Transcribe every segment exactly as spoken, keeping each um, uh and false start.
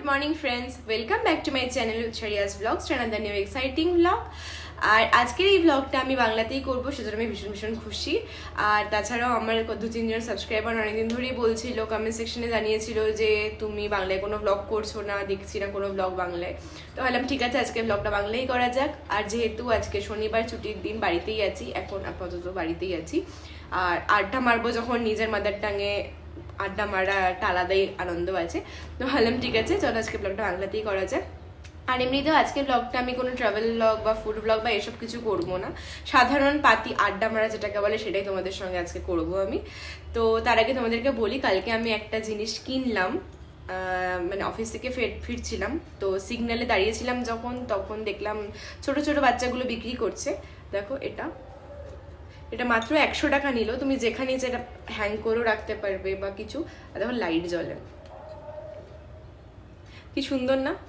Morning friends, welcome back to my channel উৎসারিয়াস blogs, another new exciting blog. আর আজকের এই ব্লগটা আমি বাংলাতেই করবো, সেজন্য আমি ভীষণ ভীষণ খুশি। আর তাছাড়াও আমার দু তিনজন সাবস্ক্রাইবার অনেকদিন ধরেই বলছিল, কমেন্ট সেকশনে জানিয়েছিল যে তুমি বাংলায় কোনো ব্লগ করছো না, দেখছি না কোনো ব্লগ বাংলায়। তো ভাবলাম ঠিক আছে, আজকে ব্লগটা বাংলায় করা যাক। আর যেহেতু আজকে শনিবার ছুটির দিন, বাড়িতেই আছি, এখন আপাতত বাড়িতেই আছি। আর আড্ডা মারবো যখন নিজের মাদার টাঙে, আড্ডা মারা একটা আলাদাই আনন্দ আছে। তো ভাবলাম ঠিক আছে, চলো আজকে ব্লগটা বাংলাতেই করা যায়। আর এমনিতেও আজকের ব্লগটা আমি কোনো ট্রাভেল ব্লগ বা ফুড ব্লগ বা এসব কিছু করবো না, সাধারণ পাতি আড্ডা মারা যেটাকে বলে সেটাই তোমাদের সঙ্গে আজকে করবো আমি। তো তার আগে তোমাদেরকে বলি, কালকে আমি একটা জিনিস কিনলাম, মানে অফিস থেকে ফের ফিরছিলাম, তো সিগন্যালে দাঁড়িয়েছিলাম যখন, তখন দেখলাম ছোট ছোট বাচ্চাগুলো বিক্রি করছে। দেখো, এটা এটা মাত্র একশো টাকা নিল। তুমি যেখানে যেটা হ্যাং করেও রাখতে পারবে বা কিছু। আর দেখো লাইট জ্বলে, কি সুন্দর না?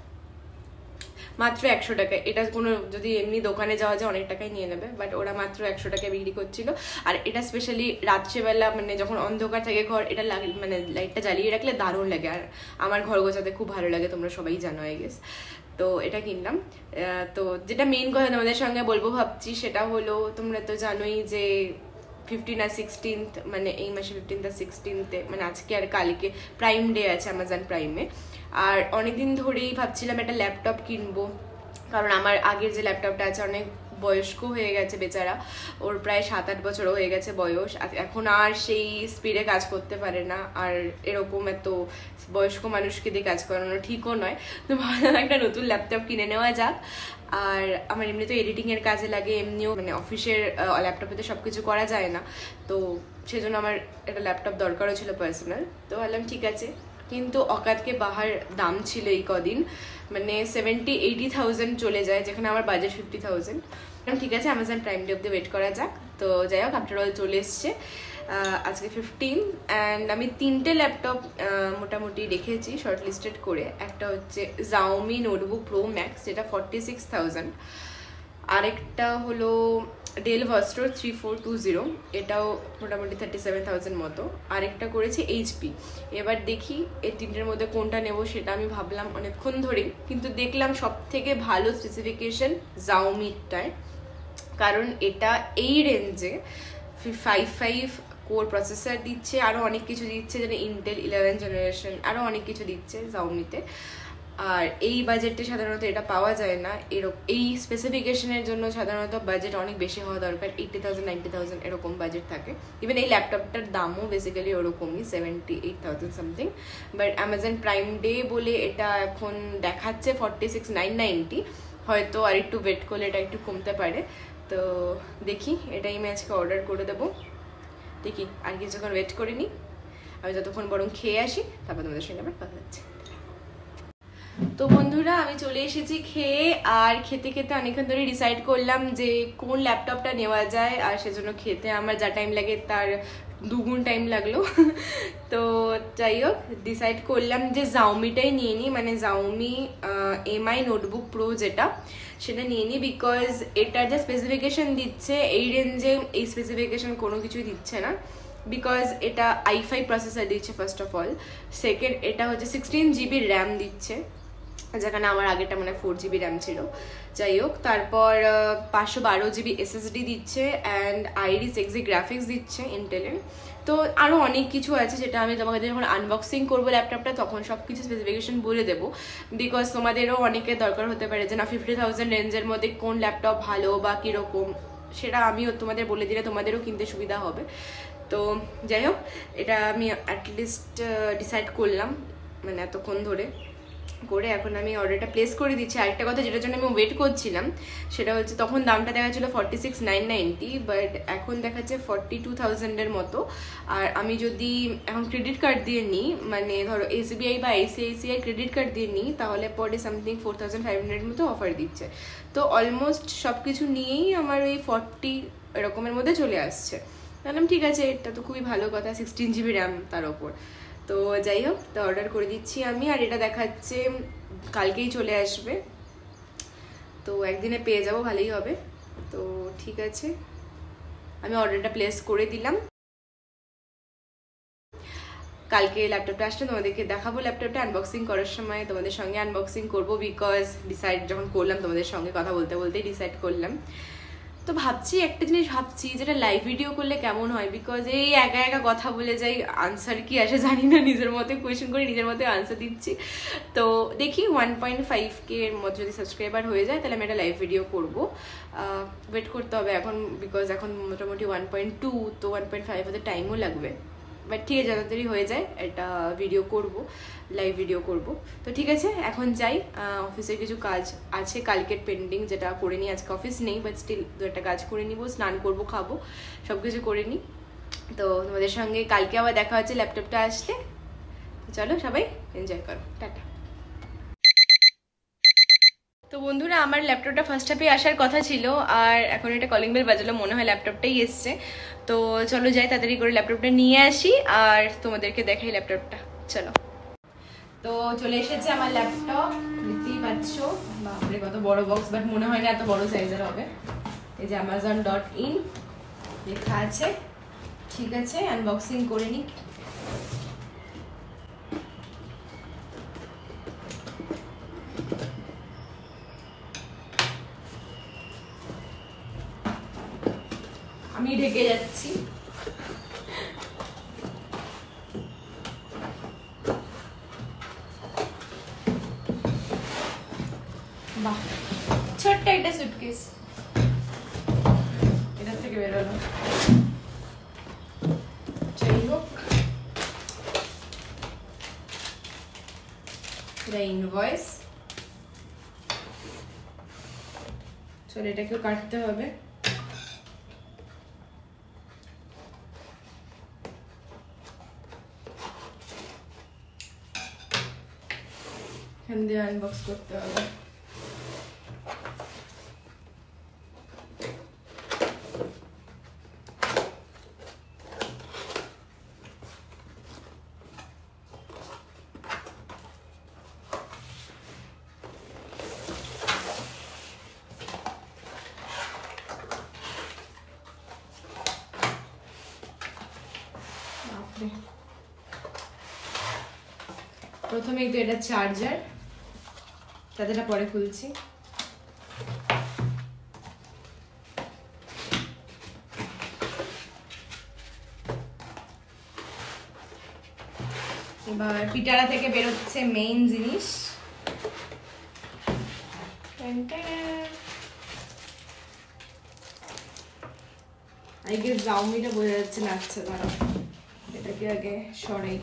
মাত্র একশো টাকা। এটা কোনো যদি এমনি দোকানে যাওয়া যায় অনেক টাকায় নিয়ে নেবে, বাট ওরা মাত্র একশো টাকায় বিক্রি করছিল। আর এটা স্পেশালি রাত্রেবেলা, মানে যখন অন্ধকার থাকে ঘর, এটা মানে লাইটটা জ্বালিয়ে রাখলে দারুণ লাগে। আর আমার ঘর গোছাতে খুব ভালো লাগে, তোমরা সবাই জানো আই গেস। তো এটা কিনলাম। তো যেটা মেইন কথা তোমাদের সঙ্গে বলবো ভাবছি, সেটা হলো, তোমরা তো জানোই যে ফিফটিন আর সিক্সটিন্থ, মানে এই মাসে ফিফটিন্থ আর সিক্সটিন্থে, মানে আজকে আর কালকে প্রাইম ডে আছে অ্যামাজন প্রাইমে। আর অনেকদিন ধরেই ভাবছিলাম একটা ল্যাপটপ কিনবো, কারণ আমার আগের যে ল্যাপটপটা আছে অনেক বয়স্ক হয়ে গেছে বেচারা, ওর প্রায় সাত আট বছরও হয়ে গেছে বয়স, এখন আর সেই স্পিডে কাজ করতে পারে না। আর এরকম এত বয়স্ক মানুষকে দিয়ে কাজ করানো ঠিকও নয়। তো ভালো একটা নতুন ল্যাপটপ কিনে নেওয়া যাক। আর আমার এমনি তো এডিটিংয়ের কাজে লাগে, এমনিও মানে অফিসের ল্যাপটপে তো সব কিছু করা যায় না, তো সেজন্য আমার একটা ল্যাপটপ দরকারও ছিল পার্সোনাল। তো ভাবলাম ঠিক আছে, কিন্তু অকাতকে বাহার দাম ছিল এই কদিন, মানে সেভেন্টি এইটি থাউজেন্ড চলে যায়, যেখানে আমার বাজেট ফিফটি থাউজেন্ড। ঠিক আছে, অ্যামাজন প্রাইম ডে অব্দি ওয়েট করা যাক। তো যাই হোক, আফটার অল চলে এসছে আজকে ফিফটিন। অ্যান্ড আমি তিনটে ল্যাপটপ মোটামুটি রেখেছি শর্ট লিস্টেড করে। একটা হচ্ছে জাওমি নোটবুক প্রো ম্যাক্স, যেটা ফর্টি সিক্স থাউজেন্ড। আরেকটা হলো Dell Vostro three four two zero, এটাও মোটামুটি থার্টি সেভেন থাউজেন্ড মতো। আরেকটা করেছি এইচপি। এবার দেখি এই তিনটের মধ্যে কোনটা নেব, সেটা আমি ভাবলাম অনেকক্ষণ ধরেই, কিন্তু দেখলাম সব থেকে ভালো স্পেসিফিকেশন জাওমিটায়, কারণ এটা এই রেঞ্জে ফাইভ ফাইভ কোর প্রসেসর দিচ্ছে, আরও অনেক কিছু দিচ্ছে, যেটা ইন্টেল ইলেভেন জেনারেশন, আরও অনেক কিছু দিচ্ছে জাওমিতে। আর এই বাজেটে সাধারণত এটা পাওয়া যায় না, এরকম এই স্পেসিফিকেশনের জন্য সাধারণত বাজেট অনেক বেশি হওয়া দরকার, এইটটি থাউজেন্ড নাইনটি থাউজেন্ড এরকম বাজেট থাকে। ইভেন এই ল্যাপটপটার দামও বেসিক্যালি ওরকমই, seventy eight thousand something. But Amazon Prime Day বলে এটা এখন দেখাচ্ছে ফর্টি সিক্স নাইন নাইনটি, হয়তো আর একটু ওয়েট করলে এটা একটু কমতে পারে। তো দেখি, এটাই আমি আজকে অর্ডার করে দেবো। দেখি আর কিছুক্ষণ ওয়েট করে নিই, আমি যতক্ষণ বরং খেয়ে আসি, তারপর তোমাদের সঙ্গে আবার কথা হচ্ছে। তো বন্ধুরা, আমি চলে এসেছি খেয়ে। আর খেতে খেতে অনেকক্ষণ ধরে ডিসাইড করলাম যে কোন ল্যাপটপটা নেওয়া যায়, আর সেজন্য খেতে আমার যা টাইম লাগে তার দুগুণ টাইম লাগলো। তো যাই হোক, ডিসাইড করলাম যে জাওমিটাই নিয়ে নিই, মানে জাওমি এমআই নোটবুক প্রো যেটা, সেটা নিয়ে নিই। বিকজ এটার যে স্পেসিফিকেশন দিচ্ছে এই রেঞ্জে, এই স্পেসিফিকেশন কোনো কিছুই দিচ্ছে না। বিকজ এটা আই ফাইভ প্রসেসর দিচ্ছে ফার্স্ট অফ অল, সেকেন্ড এটা হচ্ছে সিক্সটিন জিবি র্যাম দিচ্ছে, যেখানে আমার আগেরটা মানে ফোর জিবি র্যাম ছিল। যাই হোক, তারপর পাঁচশো বারো জিবি এসএসডি দিচ্ছে, অ্যান্ড আইরিস এক্সি গ্রাফিক্স দিচ্ছে ইন্টেলের। তো আরও অনেক কিছু আছে, যেটা আমি তোমাকে যখন আনবক্সিং করবো ল্যাপটপটা তখন সব কিছু স্পেসিফিকেশন বলে দেবো। বিকজ তোমাদেরও অনেকের দরকার হতে পারে যে না, ফিফটি থাউজেন্ড রেঞ্জের মধ্যে কোন ল্যাপটপ ভালো বা কীরকম, সেটা আমিও তোমাদের বলে দিলে তোমাদেরও কিনতে সুবিধা হবে। তো যাই হোক, এটা আমি অ্যাটলিস্ট ডিসাইড করলাম, মানে এতক্ষণ ধরে করে এখন আমি অর্ডারটা প্লেস করে দিচ্ছি। আরেকটা কথা যেটার জন্য আমি ওয়েট করছিলাম, সেটা হচ্ছে তখন দামটা দেখা ছিল forty six nine ninety, but এখন দেখাচ্ছে ফর্টি টু থাউজেন্ডের মতো। আর আমি যদি এখন ক্রেডিট কার্ড দিয়ে নিই, মানে ধরো এসবিআই বা আইসিআইসিআই ক্রেডিট কার্ড দিয়ে নিই, তাহলে পরে something four thousand five hundred মতো অফার দিচ্ছে। তো অলমোস্ট সব কিছু নিয়েই আমার ওই ফর্টি এরকমের মধ্যে চলে আসছে। বললাম ঠিক আছে, এটা তো খুবই ভালো কথা, সিক্সটিন জিবি র্যাম তার ওপর। তো যাই হোক, তো অর্ডার করে দিচ্ছি আমি। আর এটা দেখাচ্ছে কালকেই চলে আসবে, তো একদিনে পেয়ে যাবো, ভালোই হবে। তো ঠিক আছে, আমি অর্ডারটা প্লেস করে দিলাম। কালকে ল্যাপটপটা আসলে তোমাদেরকে দেখাবো, ল্যাপটপটা আনবক্সিং করার সময় তোমাদের সঙ্গে আনবক্সিং করবো, বিকজ ডিসাইড যখন করলাম তোমাদের সঙ্গে কথা বলতে বলতেই ডিসাইড করলাম। তো ভাবছি একটা জিনিস ভাবছি যেটা লাইভ ভিডিও করলে কেমন হয়, বিকজ এই একা একা কথা বলে যাই, আনসার কি আসে জানি না, নিজের মতো কোয়েশ্চেন করে নিজের মতো আনসার দিচ্ছি। তো দেখি ওয়ান পয়েন্ট ফাইভ কে এর মতো যদি সাবস্ক্রাইবার হয়ে যায় তাহলে আমি একটা লাইভ ভিডিও করবো। ওয়েট করতে হবে এখন, বিকজ এখন মোটামুটি ওয়ান পয়েন্ট টু, তো ওয়ান পয়েন্ট ফাইভ হতে টাইমও লাগবে, বাট ঠিক আছে যতটাই হয়ে যায় একটা ভিডিও করব, লাইভ ভিডিও করব। তো ঠিক আছে এখন যাই, অফিসের কিছু কাজ আছে কালকের পেন্ডিং, যেটা করে নিই। আজকে অফিস নেই, বাট স্টিল দু একটা কাজ করে নিব, স্নান করব, খাবো, সব কিছু করে নিই। তো তোমাদের সঙ্গে কালকে আবার দেখা হচ্ছে ল্যাপটপটা আসলে। চলো সবাই এনজয় করো, টাটা। তো বন্ধুরা আমার ল্যাপটপটা ফার্স্ট হাফে আসার কথা ছিল, আর এখন এটা কলিং বেল বাজালো, মনে হয় ল্যাপটপটাই এসছে। তো চলো যাই তাড়াতাড়ি করে ল্যাপটপটা নিয়ে আসি আর তোমাদেরকে দেখাই ল্যাপটপটা। চলো, তো চলে এসেছে আমার ল্যাপটপ, দেখতেই পাচ্ছ। বাপরে কত বড় বক্স, বাট মনে হয় না এত বড় সাইজের হবে। এই যে অ্যামাজন ডট ইন লেখা আছে। ঠিক আছে আনবক্সিং করে নিই। আমি ঢেকে যাচ্ছি। বাহ, ছোট্ট একটা সুটকেস এটার থেকে বেরোলো। যাই হোক, এটা ইনভয়েস। চলো এটাকেও কাটতে হবে। এখান দিয়ে আনবক্স করতে হবে। প্রথমেই তো এটা চার্জার, তাদেরটা পরে খুলছি। এবার পিটারা থেকে বেরোচ্ছে মেইন জিনিস। আই গেস জাউমিটা বোঝা যাচ্ছে না। আচ্ছা দাঁড়াও, এটাকে আগে সরাই।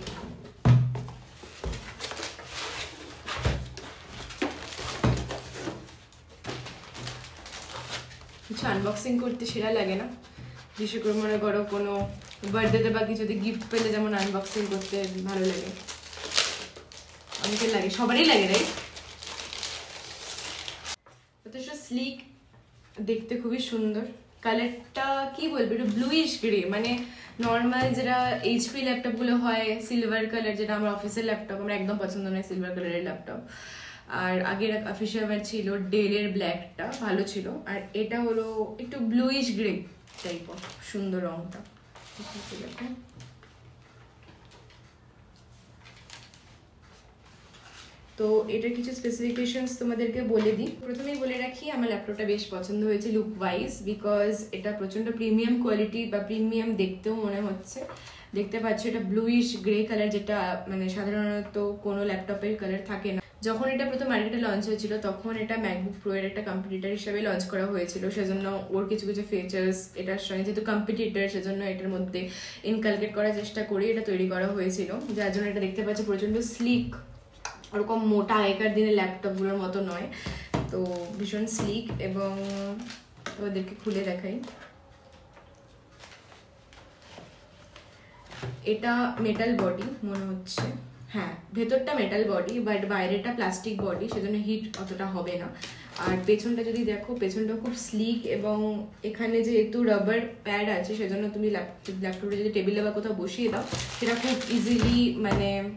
কিছু আনবক্সিং করতে সেরা লাগে না, বিশেষ করে মনে করো কোনো বার্থডেতে বা কিছুতে গিফট পেলে যেমন আনবক্সিং করতে ভালো লাগে, অনেকের লাগে, সবারই লাগে রাইট। যথেষ্ট স্লিক, দেখতে খুবই সুন্দর। কালারটা কি বলবো, একটু ব্লুইশ গ্রে, মানে নর্মাল যেটা এইচপি ল্যাপটপগুলো হয় সিলভার কালার, যেটা আমার অফিসের ল্যাপটপ, আমার একদম পছন্দ নয় সিলভার কালারের ল্যাপটপ। আর আগের অফিসিয়াল ছিল ডেলের ব্ল্যাকটা, ভালো ছিল। আর এটা হলো একটু ব্লুইশ গ্রে টাইপ অফ, সুন্দর রংটা। তো এটার কিছু স্পেসিফিকেশনস তোমাদেরকে বলে দিই। প্রথমেই বলে রাখি আমার ল্যাপটপটা বেশ পছন্দ হয়েছে লুক ওয়াইজ, বিকজ এটা প্রচণ্ড প্রিমিয়াম কোয়ালিটি বা প্রিমিয়াম দেখতেও মনে হচ্ছে। দেখতে পাচ্ছ এটা ব্লুইশ গ্রে কালার, যেটা মানে সাধারণত কোনো ল্যাপটপের কালার থাকে না। যখন এটা প্রথম মার্কেটে লঞ্চ হয়েছিল তখন এটা ম্যাকবুক প্রো এর একটা কম্পিটিটর হিসেবে লঞ্চ করা হয়েছিল, সেজন্য ওর কিছু কিছু ফিচার্স এটার সঙ্গে, যেহেতু কম্পিটিটর সেজন্য এটার মধ্যে ইনকালকেট করার চেষ্টা করে এটা তৈরি করা হয়েছিল, যার জন্য এটা দেখতে পাচ্ছ প্রচণ্ড স্লিক, ওরকম মোটা আগেকার দিনের ল্যাপটপগুলোর মতো নয়। তো ভীষণ স্লিক, এবং ওদেরকে খুলে দেখাই। এটা মেটাল বডি মনে হচ্ছে, হ্যাঁ ভেতরটা মেটাল বডি, বাট বাইরেটা প্লাস্টিক বডি, সেজন্য হিট অতটা হবে না। আর পেছনটা যদি দেখো, পেছনটা খুব স্লিক, এবং এখানে যেহেতু রাবার প্যাড আছে সেজন্য তুমি ল্যাপটপটা যদি টেবিলে বা কোথাও বসিয়ে দাও সেটা খুব ইজিলি মানে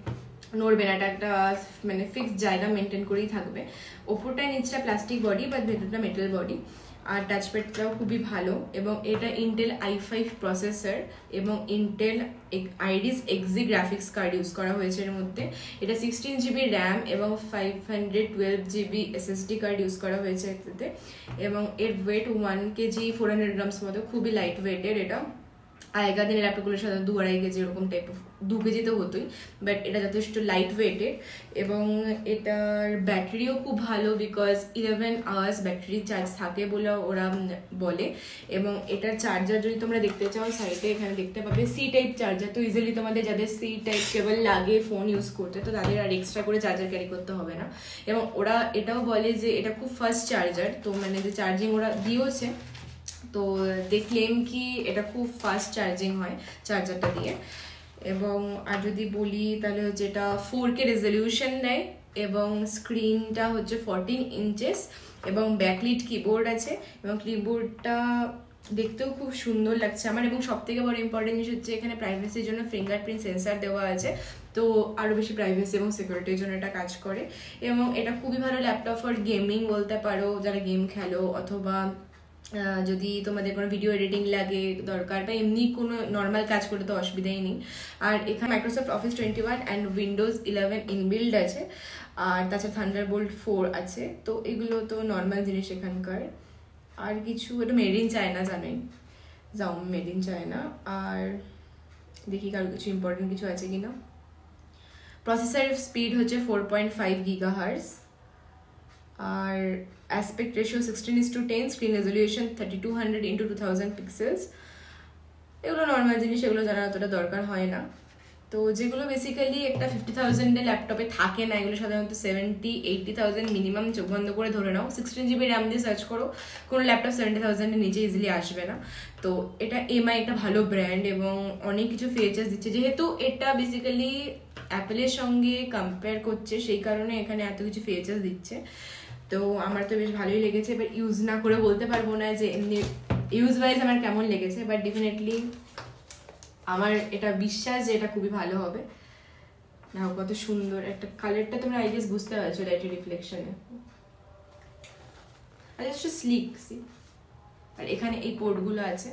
নড়বে না, এটা একটা মানে ফিক্সড জায়গা মেনটেন করেই থাকবে। ওপরটা নিচটা প্লাস্টিক বডি বাট ভেতরটা মেটাল বডি। আর টাচপ্যাডটাও খুবই ভালো এবং এটা ইন্টেল আই ফাইভ প্রসেসর এবং Intel Iris Xe graphics card use করা হয়েছে এর মধ্যে। এটা সিক্সটিন জিবি র্যাম এবং five hundred twelve GB SSD card use করা হয়েছে এটাতে। এবং এর weight one KG four hundred grams মতো, খুবই লাইট ওয়েটের এটা। আগেকার দিনের ল্যাপটপগুলোর সাথে দু আড়াই কেজি এরকম টাইপ দু কেজি তো হতোই, বাট এটা যথেষ্ট লাইট ওয়েটেড। এবং এটার ব্যাটারিও খুব ভালো, because eleven hours battery charge থাকে বলে ওরা বলে। এবং এটার চার্জার যদি তোমরা দেখতে চাও সাইডে এখানে দেখতে পাবে সি টাইপ চার্জার, তো ইজিলি তোমাদের যাদের সি টাইপ কেবল লাগে ফোন ইউজ করতে, তো তাদের আর এক্সট্রা করে চার্জার ক্যারি করতে হবে না। এবং ওরা এটাও বলে যে এটা খুব ফাস্ট চার্জার, তো মানে যে চার্জিং ওরা দিয়েছে, তো দেখলেন কি এটা খুব ফাস্ট চার্জিং হয় চার্জারটা দিয়ে। এবং আর যদি বলি তাহলে হচ্ছে এটা ফোর কে রেজলিউশন দেয় এবং স্ক্রিনটা হচ্ছে ফোরটিন ইঞ্চেস এবং ব্যাকলিট কিবোর্ড আছে এবং কিবোর্ডটা দেখতেও খুব সুন্দর লাগছে আমার। এবং সব থেকে বড় ইম্পর্টেন্ট জিনিস হচ্ছে এখানে প্রাইভেসির জন্য ফিঙ্গারপ্রিন্ট সেন্সার দেওয়া আছে, তো আরও বেশি প্রাইভেসি এবং সিকিউরিটির জন্য এটা কাজ করে। এবং এটা খুবই ভালো ল্যাপটপ ফর গেমিং বলতে পারো, যারা গেম খেলো অথবা যদি তোমাদের কোনো ভিডিও এডিটিং লাগে দরকার বা এমনি কোনো নর্মাল কাজ করতে তো অসুবিধাই নেই। আর এখানে Microsoft Office twenty one and Windows eleven inbuilt আছে, আর তাছাড়া থান্ডারবোল্ট ফোর আছে, তো এগুলো তো নর্মাল জিনিস এখানকার। আর কিছু এটা মেড ইন চায়না, জানেন যাও মেড ইন চায়না। আর দেখি কারো কিছু ইম্পর্টেন্ট কিছু আছে কিনা। প্রসেসর স্পিড হচ্ছে ফোর পয়েন্ট ফাইভ গিগাহার্জ, আর aspect ratio sixteen is to ten, screen resolution thirty-two hundred into two thousand pixels। এগুলো নর্মাল জিনিস, এগুলো জানার অতটা দরকার হয় না। তো যেগুলো বেসিক্যালি একটা ফিফটি থাউজেন্ডের ল্যাপটপে থাকে না, এগুলো সাধারণত সেভেন্টি এইটটি থাউজেন্ড মিনিমাম চোখ বন্ধ করে ধরে নাও। সিক্সটিন জিবি র্যাম দিয়ে সার্চ করো, কোনো ল্যাপটপ সেভেন্টি থাউজেন্ডের নিচে ইজিলি আসবে না। তো এটা এমআই একটা ভালো ব্র্যান্ড এবং অনেক কিছু ফিচার্স দিচ্ছে, যেহেতু এটা বেসিক্যালি অ্যাপেলের সঙ্গে কম্পেয়ার করছে সেই কারণে এখানে এত কিছু ফিচার্স দিচ্ছে। তো আমার তো বেশ ভালোই লেগেছে, বাট ইউজ না করে বলতে পারবো না যে এমনি ইউজ ওয়াইজ আমার কেমন লেগেছে, বাট ডেফিনেটলি আমার এটা বিশ্বাস যে এটা খুবই ভালো হবে। না কত সুন্দর একটা কালারটা, তোমরা আই গেস বুঝতে পারছো লাইটের রিফ্লেকশনে, আর জাস্ট স্লিক সি। আর এখানে এই পোর্টগুলো আছে।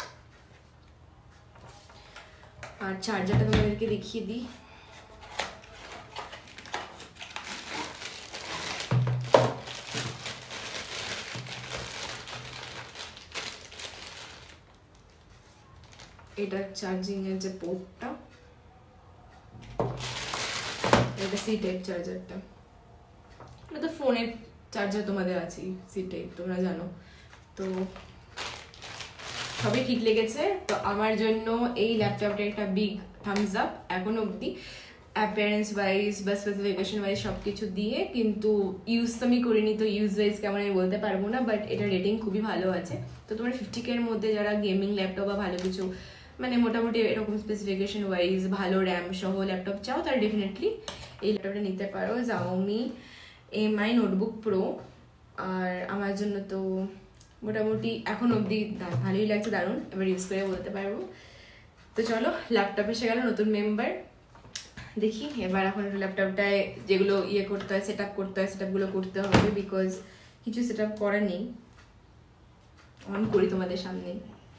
আর চার্জারটা তোমাদেরকে দেখিয়ে দিই। এটা চার্জিং এর যে পোর্টটা, এটা সি টাইপ চার্জারটা, এটা তো ফোনের চার্জার তোমাদের আছে সি টাইপ তোমরা জানো। তো সবই ঠিক লেগেছে। তো আমার জন্য এই ল্যাপটপটা একটা বিগ থামস আপ এখন অবধি, অ্যাপিয়ারেন্স ওয়াইজ বা স্পেসিফিকেশন ওয়াইজ সব কিছু দিয়ে। কিন্তু ইউজ তো আমি করিনি, তো ইউজ ওয়াইজ কেমন আমি বলতে পারবো না, বাট এটা রেটিং খুবই ভালো আছে। তো তোমার ফিফটি কে এর মধ্যে যারা গেমিং ল্যাপটপ বা ভালো কিছু মানে মোটামুটি এরকম স্পেসিফিকেশন ওয়াইজ ভালো র্যাম সহ ল্যাপটপ চাও, তার ডেফিনেটলি এই ল্যাপটপটা নিতে পারো, জাওমি এমআই নোটবুক প্রো। আর আমার জন্য তো মোটামুটি এখন অবধি ভালোই লাগছে, দারুণ, এবার ইউজ করে বলতে পারবো। তো চলো ল্যাপটপ এসে গেল নতুন মেম্বার, দেখি এবার এখন ল্যাপটপটায় যেগুলো ইয়ে করতে হয়, সেট আপ করতে হয়, সেট আপগুলো করতে হবে, বিকজ কিছু সেট আপ করা নেই। অন করি তোমাদের সামনে।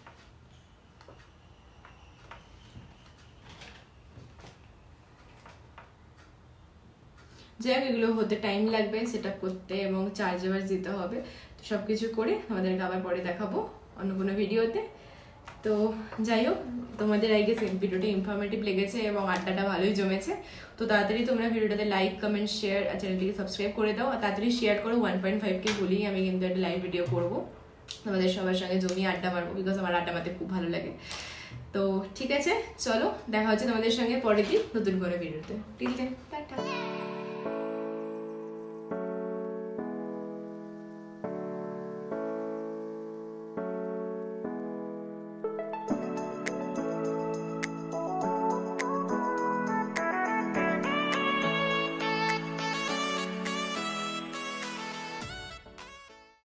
যাই হোক, এগুলো হতে টাইম লাগবে সেট আপ করতে এবং চার্জ ওয়ার্জ দিতে হবে। তো সব কিছু করে আমাদেরকে আবার পরে দেখাবো অন্য কোনো ভিডিওতে। তো যাই হোক, তোমাদের আই গেস ভিডিওটা ইনফরমেটিভ লেগেছে এবং আড্ডাটা ভালোই জমেছে। তো তাড়াতাড়ি তোমরা ভিডিওটাতে লাইক কমেন্ট শেয়ার আর চ্যানেলটিকে সাবস্ক্রাইব করে দাও, আর তাড়াতাড়ি শেয়ার করো। ওয়ান পয়েন্ট ফাইভকে বলেই আমি কিন্তু একটা লাইভ ভিডিও করবো, তোমাদের সবার সঙ্গে জমিয়ে আড্ডা মারবো, বিকজ আমার আড্ডা মারতে খুব ভালো লাগে। তো ঠিক আছে, চলো দেখা হচ্ছে তোমাদের সঙ্গে পরের দিন নতুন কোনো ভিডিওতে। Till then tata.